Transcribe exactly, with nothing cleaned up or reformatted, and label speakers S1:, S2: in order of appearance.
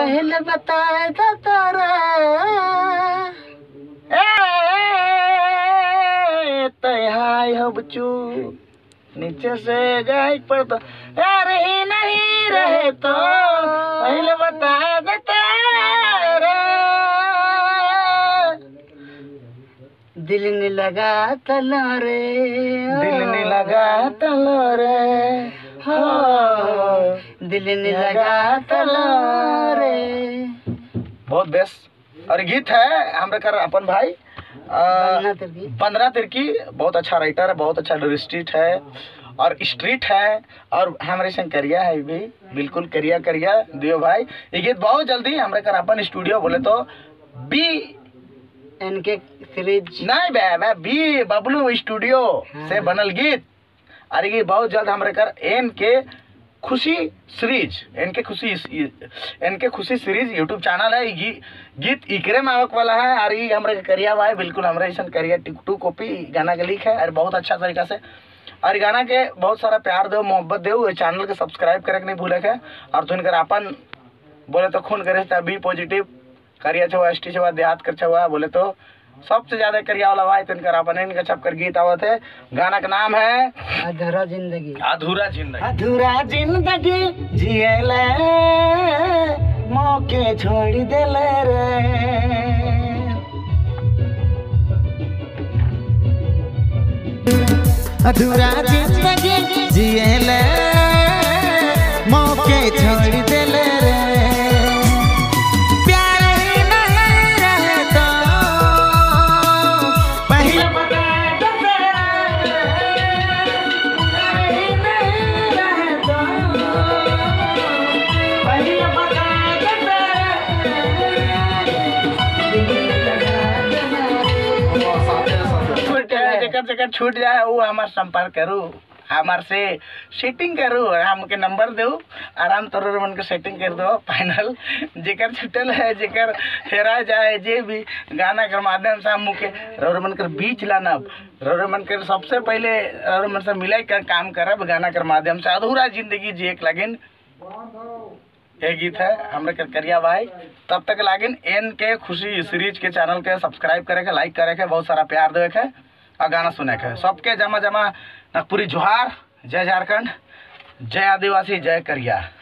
S1: पहले बताए था तारा हाय हो बच्चू नीचे से गाय पर तो अरे नहीं रहे तो पहले बता देता दिल नहीं लगा तलो रे दिल नहीं लगा तलो रे हो दिल नहीं लगा तलो रे। बहुत बेस्ट और गीत है हमारे कर अपन भाई पंद्रह तिरकी बहुत अच्छा राइटर है, बहुत अच्छा लिरिसिस्ट है और स्ट्रीट है और हमारे संग करिया है भी बिल्कुल करिया करिया दियो भाई। ये गीत बहुत जल्दी हमारे कर अपन स्टूडियो बोले तो बी एन के सीरीज नहीं बे बे बी बबलू स्टूडियो हाँ। से बनल गीत अरे ये बहुत जल्द हमारे कर एन के खुशी सीरीज एन के खुशी एन के खुशी सीरीज यूट्यूब चैनल है। गी, गीत इकरे में आवक वाला है और ये हमारे करिया भाई बिल्कुल हमारे ऐसा करिया टू कॉपी गाना का लिख है और बहुत अच्छा तरीका से और गाना के बहुत सारा प्यार दो मोहब्बत दो चैनल के सब्सक्राइब करे नहीं भूले के और तुम कर अपन बोले तो खून करे बी पॉजिटिव करिया छवा एस टी छवा देहात कर छवा बोले तो सबसे ज्यादा करिया वाला भाई तिनकर अपन इनका छपकर गीत आवत है। गाना का नाम है अधूरा जिंदगी अधूरा जिंदगी अधूरा जिंदगी जियले मौके छोड़ देले रे अधूरा जिंदगी जियले मौके छोड़ देले रे जगह छूट जाए वो हमार संपर्क करू हमार से सेटिंग करू हमके नंबर दो आराम तौर मन के सेटिंग कर दो फाइनल जेकर छुटल है जेकर हेरा जाए जे भी गाना के माध्यम से हम मुके रौर मन कर बीच लाना रौर मन कर सबसे पहले रौर मन से मिलाई कर काम करब गाना के माध्यम से अधूरा जिंदगी जी एक लागिन ये गीत है हमरे कर करिया भाई। तब तक लागिन एन के खुशी सीरीज के चैनल के सब्सक्राइब करे के लाइक करे के बहुत सारा प्यार दे के और गाना सुने के सबके जमा जमा नागपुरी जोहार जय झारखंड जय आदिवासी जय करिया।